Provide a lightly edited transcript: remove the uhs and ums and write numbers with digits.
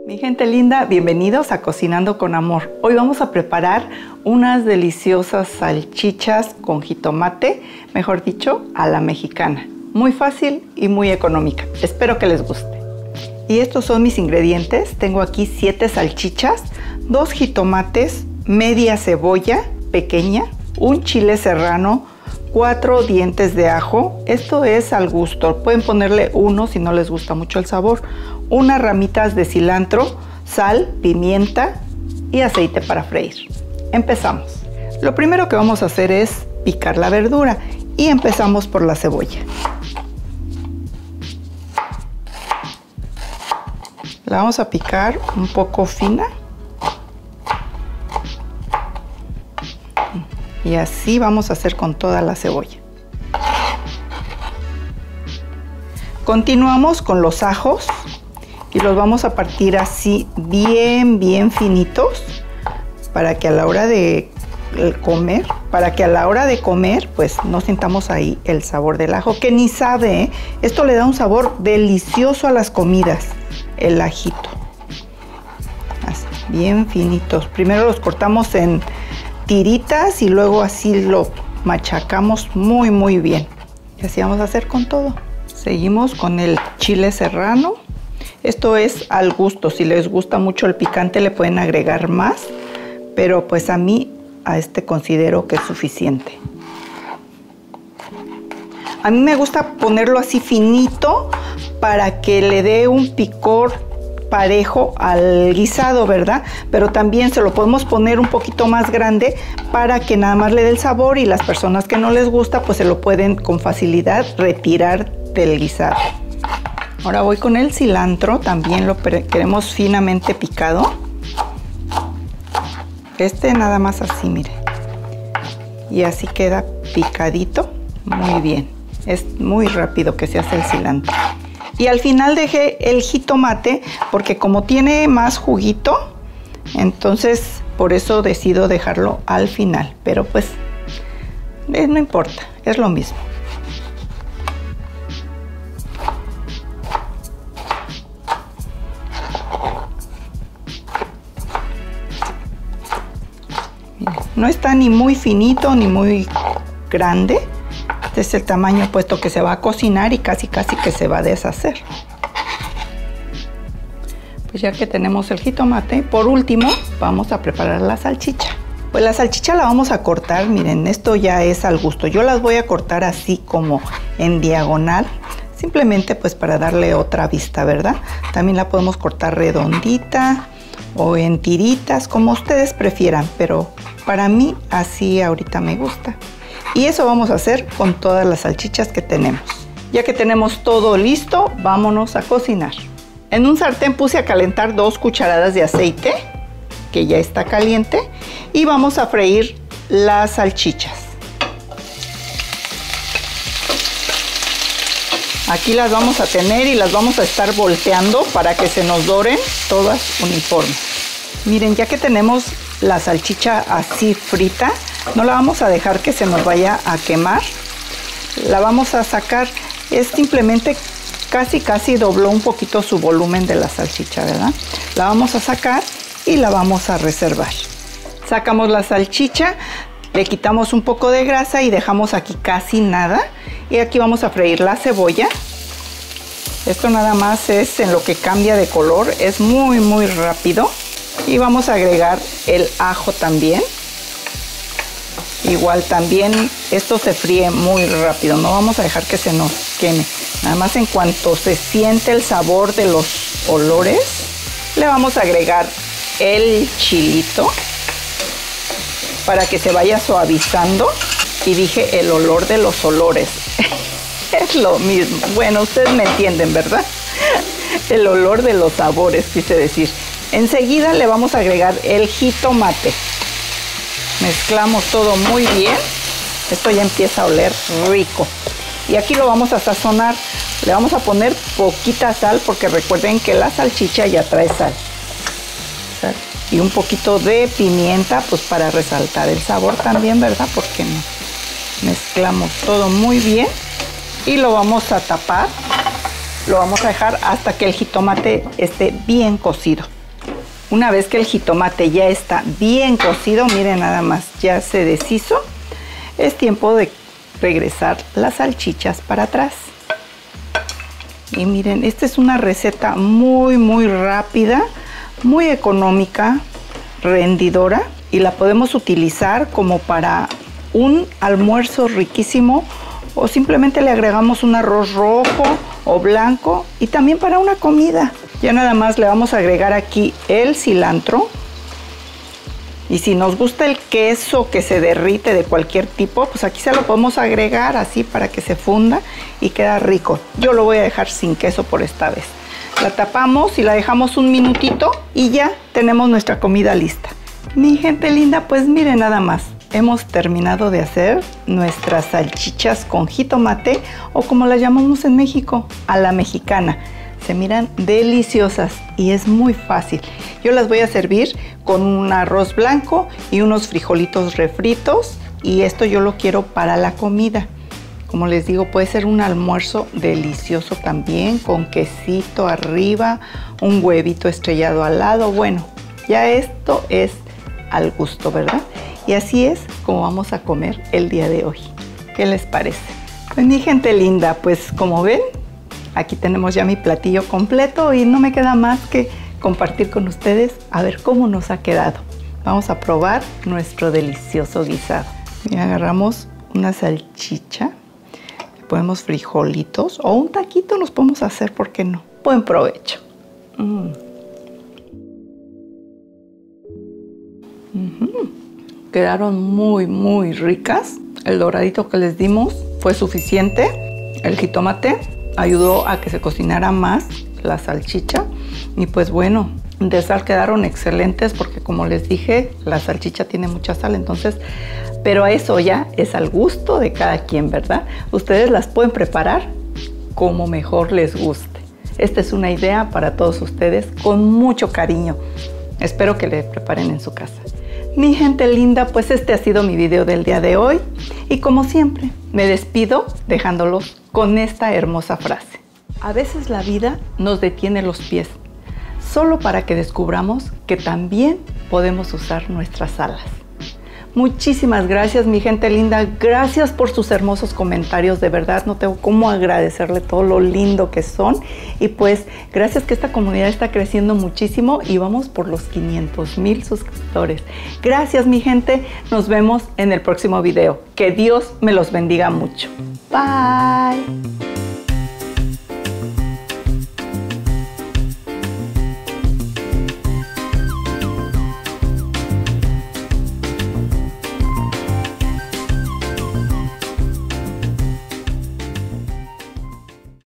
Mi gente linda, bienvenidos a Cocinando con Amor. Hoy vamos a preparar unas deliciosas salchichas con jitomate, mejor dicho, a la mexicana. Muy fácil y muy económica. Espero que les guste. Y estos son mis ingredientes. Tengo aquí 7 salchichas, 2 jitomates, media cebolla pequeña, un chile serrano, 4 dientes de ajo. Esto es al gusto. Pueden ponerle uno si no les gusta mucho el sabor. Unas ramitas de cilantro, sal, pimienta y aceite para freír. Empezamos. Lo primero que vamos a hacer es picar la verdura y empezamos por la cebolla. La vamos a picar un poco fina. Y así vamos a hacer con toda la cebolla. Continuamos con los ajos y los vamos a partir así bien finitos para que a la hora de comer, pues no sintamos ahí el sabor del ajo, que ni sabe, ¿eh? Esto le da un sabor delicioso a las comidas, el ajito. Así, bien finitos. Primero los cortamos en tiritas y luego así lo machacamos muy bien. Y así vamos a hacer con todo. Seguimos con el chile serrano. Esto es al gusto. Si les gusta mucho el picante le pueden agregar más, pero pues a mí considero que es suficiente. A mí me gusta ponerlo así finito para que le dé un picor parejo al guisado, ¿verdad? Pero también se lo podemos poner un poquito más grande para que nada más le dé el sabor, y las personas que no les gusta pues se lo pueden con facilidad retirar del guisado. Ahora voy con el cilantro, también lo queremos finamente picado. Nada más así, mire. Y así queda picadito, muy bien. Es muy rápido que se hace el cilantro. Y al final dejé el jitomate porque como tiene más juguito, entonces por eso decido dejarlo al final. Pero pues no importa, es lo mismo. No está ni muy finito ni muy grande. Este es el tamaño puesto que se va a cocinar y casi que se va a deshacer. Pues ya que tenemos el jitomate, por último vamos a preparar la salchicha. Pues la salchicha la vamos a cortar, miren, esto ya es al gusto. Yo las voy a cortar así como en diagonal, simplemente pues para darle otra vista, ¿verdad? También la podemos cortar redondita o en tiritas, como ustedes prefieran, pero para mí así ahorita me gusta. Y eso vamos a hacer con todas las salchichas que tenemos. Ya que tenemos todo listo, vámonos a cocinar. En un sartén puse a calentar 2 cucharadas de aceite, que ya está caliente, y vamos a freír las salchichas. Aquí las vamos a tener y las vamos a estar volteando para que se nos doren todas uniformes. Miren, ya que tenemos la salchicha así frita, no la vamos a dejar que se nos vaya a quemar. La vamos a sacar. Es simplemente casi dobló un poquito su volumen de la salchicha, ¿verdad? La vamos a sacar y la vamos a reservar. Sacamos la salchicha, le quitamos un poco de grasa y dejamos aquí casi nada. Y aquí vamos a freír la cebolla. Esto nada más es en lo que cambia de color, es muy rápido. Y vamos a agregar el ajo también. Igual también esto se fríe muy rápido, no vamos a dejar que se nos queme. Nada más en cuanto se siente el sabor de los olores, le vamos a agregar el chilito para que se vaya suavizando. Y dije el olor de los olores. Es lo mismo. Bueno, ustedes me entienden, ¿verdad? El olor de los sabores, quise decir. Enseguida le vamos a agregar el jitomate. Mezclamos todo muy bien. Esto ya empieza a oler rico. Y aquí lo vamos a sazonar. Le vamos a poner poquita sal porque recuerden que la salchicha ya trae sal. Y un poquito de pimienta pues para resaltar el sabor también, ¿verdad? Porque no. Mezclamos todo muy bien y lo vamos a tapar. Lo vamos a dejar hasta que el jitomate esté bien cocido. Una vez que el jitomate ya está bien cocido, miren nada más, ya se deshizo, es tiempo de regresar las salchichas para atrás. Y miren, esta es una receta muy rápida, muy económica, rendidora, y la podemos utilizar como para un almuerzo riquísimo, o simplemente le agregamos un arroz rojo o blanco, y también para una comida. Ya nada más le vamos a agregar aquí el cilantro, y si nos gusta el queso que se derrite de cualquier tipo, pues aquí se lo podemos agregar así para que se funda y queda rico. Yo lo voy a dejar sin queso por esta vez. La tapamos y la dejamos un minutito y ya tenemos nuestra comida lista. Mi gente linda, pues miren nada más. Hemos terminado de hacer nuestras salchichas con jitomate, o como las llamamos en México, a la mexicana. Se miran deliciosas y es muy fácil. Yo las voy a servir con un arroz blanco y unos frijolitos refritos, y esto yo lo quiero para la comida. Como les digo, puede ser un almuerzo delicioso también, con quesito arriba, un huevito estrellado al lado. Bueno, ya esto es al gusto, ¿verdad? Y así es como vamos a comer el día de hoy. ¿Qué les parece? Pues mi gente linda, pues como ven, aquí tenemos ya mi platillo completo y no me queda más que compartir con ustedes a ver cómo nos ha quedado. Vamos a probar nuestro delicioso guisado. Mira, agarramos una salchicha, le ponemos frijolitos o un taquito los podemos hacer, ¿por qué no? Buen provecho. Quedaron muy ricas. El doradito que les dimos fue suficiente. El jitomate ayudó a que se cocinara más la salchicha. Y pues bueno, de sal quedaron excelentes porque, como les dije, la salchicha tiene mucha sal, entonces, pero eso ya es al gusto de cada quien, ¿verdad? Ustedes las pueden preparar como mejor les guste. Esta es una idea para todos ustedes con mucho cariño. Espero que le preparen en su casa. Mi gente linda, pues este ha sido mi video del día de hoy. Y como siempre, me despido dejándolos con esta hermosa frase. A veces la vida nos detiene los pies, solo para que descubramos que también podemos usar nuestras alas. Muchísimas gracias, mi gente linda. Gracias por sus hermosos comentarios. De verdad, no tengo cómo agradecerle todo lo lindo que son. Y pues, gracias que esta comunidad está creciendo muchísimo y vamos por los 500,000 suscriptores. Gracias, mi gente. Nos vemos en el próximo video. Que Dios me los bendiga mucho. Bye.